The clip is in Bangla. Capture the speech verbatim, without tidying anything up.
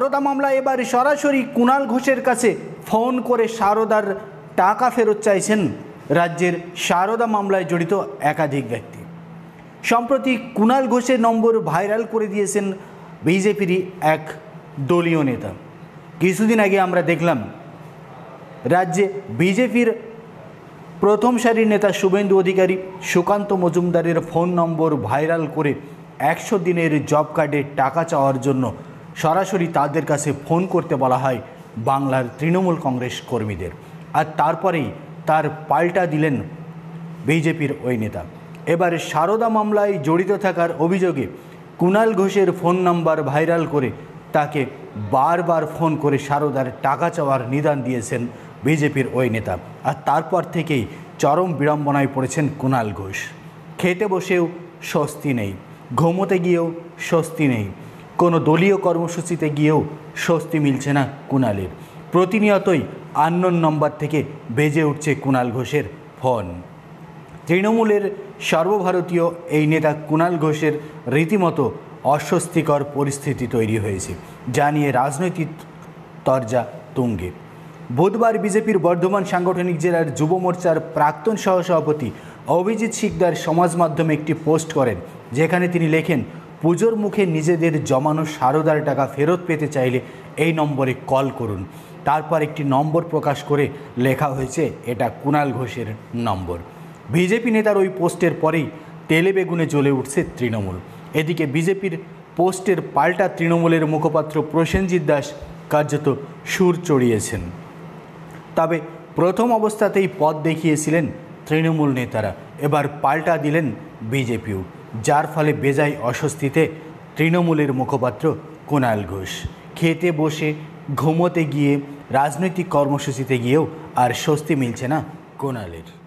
সারদা মামলা এবার সরাসরি কুণাল ঘোষের কাছে ফোন করে সারদার টাকা ফেরত চাইছেন রাজ্যের সারদা মামলায় জড়িত একাধিক ব্যক্তি। সম্প্রতি কুণাল ঘোষের নম্বর ভাইরাল করে দিয়েছেন বিজেপিরই এক দলীয় নেতা। কিছুদিন আগে আমরা দেখলাম রাজ্যে বিজেপির প্রথম সারির নেতা শুভেন্দু অধিকারী সুকান্ত মজুমদারের ফোন নম্বর ভাইরাল করে একশো দিনের জব কার্ডের টাকা চাওয়ার জন্য সরাসরি তাদের কাছে ফোন করতে বলা হয় বাংলার তৃণমূল কংগ্রেস কর্মীদের। আর তারপরেই তার পাল্টা দিলেন বিজেপির ওই নেতা। এবার সারদা মামলায় জড়িত থাকার অভিযোগে কুণাল ঘোষের ফোন নাম্বার ভাইরাল করে তাকে বারবার ফোন করে সারদার টাকা চাওয়ার নিদান দিয়েছেন বিজেপির ওই নেতা। আর তারপর থেকেই চরম বিড়ম্বনায় পড়েছেন কুণাল ঘোষ। খেতে বসেও স্বস্তি নেই, ঘুমোতে গিয়েও স্বস্তি নেই, কোনো দলীয় কর্মসূচিতে গিয়েও স্বস্তি মিলছে না কুণালের। প্রতিনিয়তই আননোন নম্বর থেকে বেজে উঠছে কুণাল ঘোষের ফোন। তৃণমূলের সর্বভারতীয় এই নেতা কুণাল ঘোষের রীতিমতো অস্বস্তিকর পরিস্থিতি তৈরি হয়েছে, যা নিয়ে রাজনৈতিক তরজা তুঙ্গে। বুধবার বিজেপির বর্ধমান সাংগঠনিক জেলার যুব মোর্চার প্রাক্তন সহসভাপতি অভিজিৎ সিকদার সমাজ মাধ্যমে একটি পোস্ট করেন, যেখানে তিনি লেখেন, পুজোর মুখে নিজেদের জমানো সারদার টাকা ফেরত পেতে চাইলে এই নম্বরে কল করুন। তারপর একটি নম্বর প্রকাশ করে লেখা হয়েছে এটা কুণাল ঘোষের নম্বর। বিজেপি নেতার ওই পোস্টের পরেই তেলে বেগুনে জ্বলে উঠছে তৃণমূল। এদিকে বিজেপির পোস্টের পাল্টা তৃণমূলের মুখপাত্র প্রসেনজিৎ দাস কার্যত সুর চড়িয়েছেন। তবে প্রথম অবস্থাতেই পথ দেখিয়েছিলেন তৃণমূল নেতারা, এবার পাল্টা দিলেন বিজেপিও, যার ফলে বেজায় অস্বস্তিতে তৃণমূলের মুখপাত্র কুণাল ঘোষ। খেতে বসে, ঘুমোতে গিয়ে, রাজনৈতিক কর্মসূচিতে গিয়েও আর স্বস্তি মিলছে না কুণালের।